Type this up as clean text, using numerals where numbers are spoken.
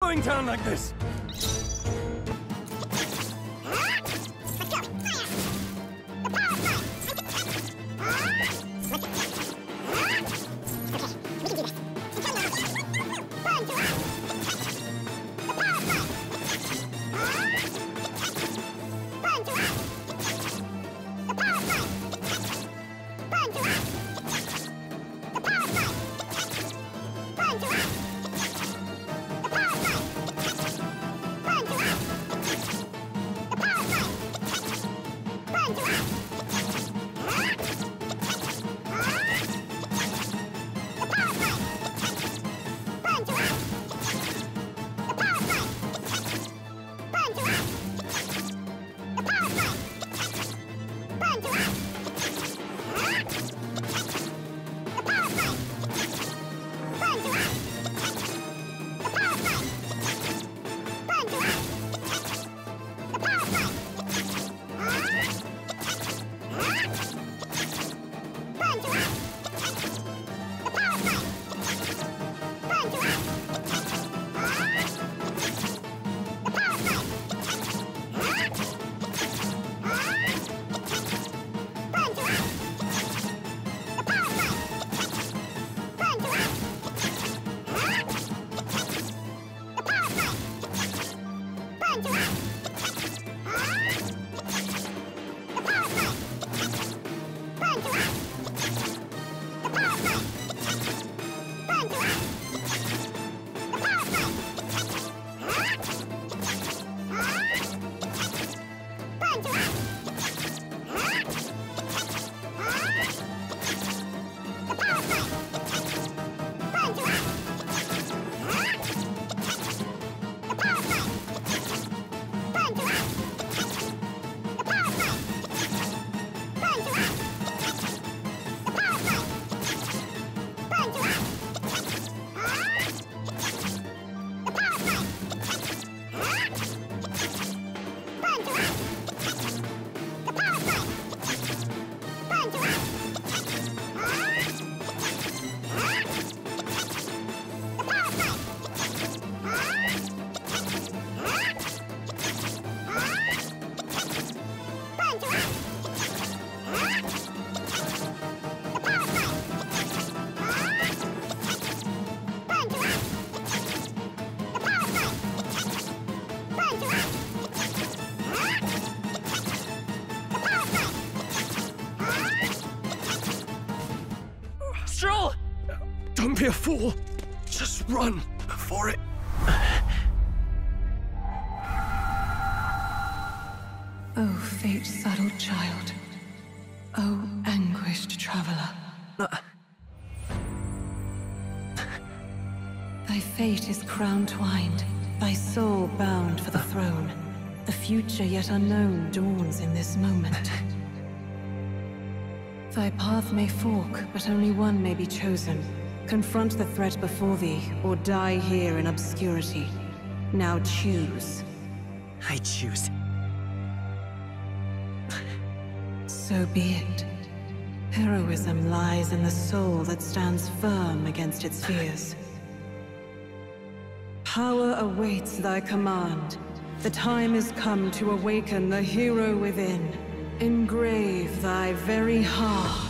going down like this? Strohl! Don't be a fool. Just run before it... Oh, fate-saddled child. Oh, anguished traveler. Thy fate is crown-twined, thy soul bound for the throne. The future yet unknown dawns in this moment. Thy path may fork, but only one may be chosen. Confront the threat before thee, or die here in obscurity. Now choose. I choose. So be it. Heroism lies in the soul that stands firm against its fears. Power awaits thy command. The time is come to awaken the hero within. Engrave thy very heart